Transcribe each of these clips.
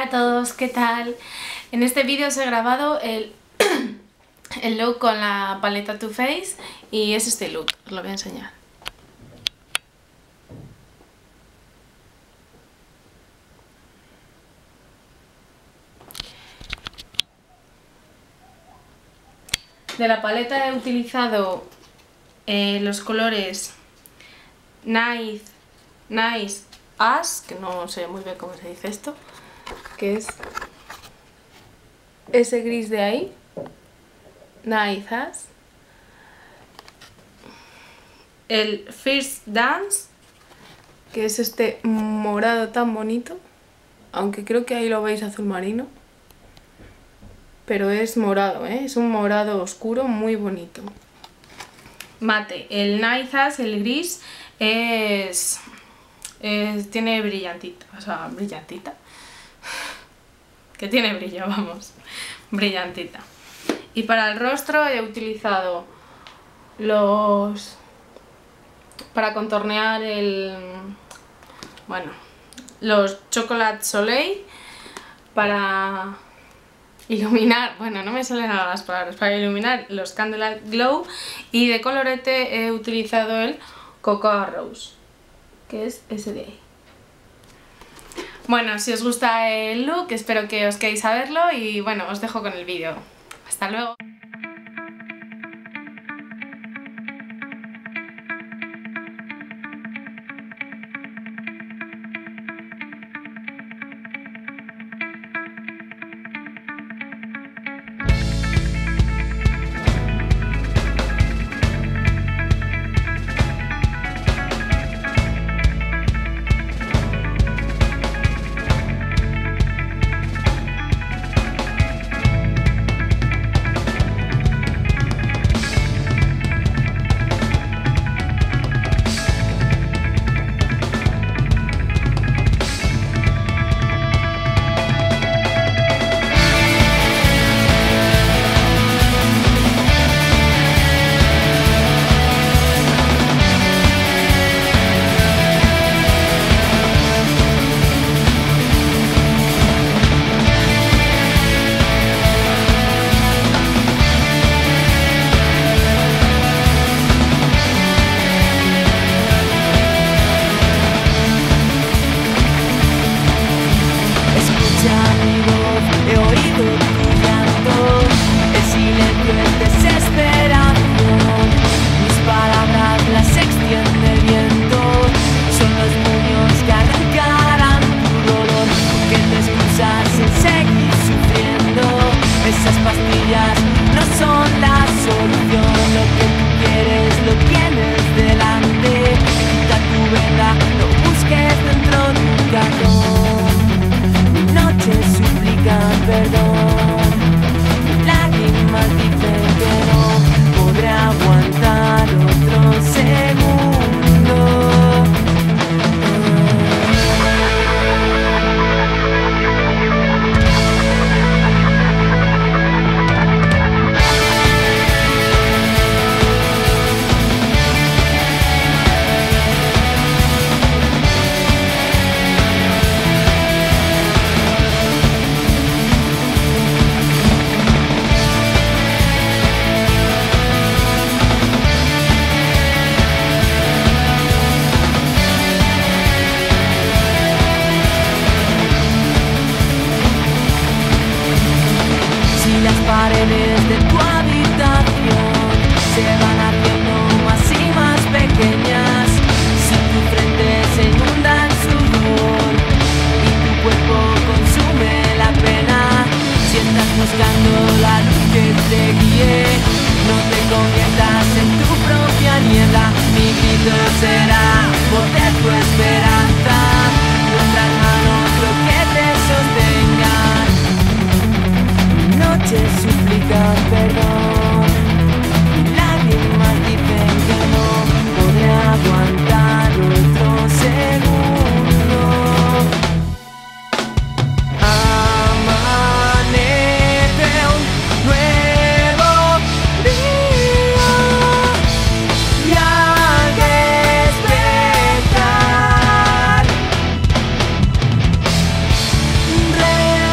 a todos, ¿qué tal? En este vídeo os he grabado el look con la paleta Too Faced y es este look, os lo voy a enseñar. De la paleta he utilizado los colores Nice As, que no sé muy bien cómo se dice esto, que es ese gris de ahí, Nice As, el First Dance, que es este morado tan bonito, aunque creo que ahí lo veis azul marino, pero es morado, es un morado oscuro muy bonito. Mate, el Nice As, el gris, tiene brillantita, o sea, brillantita, que tiene brillo, vamos, brillantita. Y para el rostro he utilizado para contornear los Chocolate Soleil, para iluminar, bueno, no me salen nada las palabras, para iluminar los Candlelight Glow, y de colorete he utilizado el Cocoa Rose, que es ese de ahí. Bueno, si os gusta el look, espero que os queréis saberlo y bueno, os dejo con el vídeo. Hasta luego. Paredes de tu habitación se van haciendo más y más pequeñas. Si tu frente se inunda en sudor y tu cuerpo consume la pena, si estás buscando la luz que te guíe, no te conviertas en tu propia niebla. Mi grito será voz de tu esperanza, nuestras manos lo que te sostengan. Noches suplican perdón, lágrimas dicen que no podré aguantar otro segundo. Amanece un nuevo día y al despertar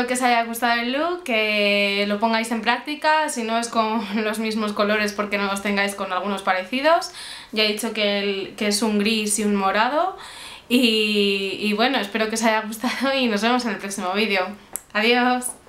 espero que os haya gustado el look, que lo pongáis en práctica, si no es con los mismos colores porque no los tengáis con algunos parecidos. Ya he dicho que es un gris y un morado. Y bueno, espero que os haya gustado y nos vemos en el próximo vídeo. Adiós.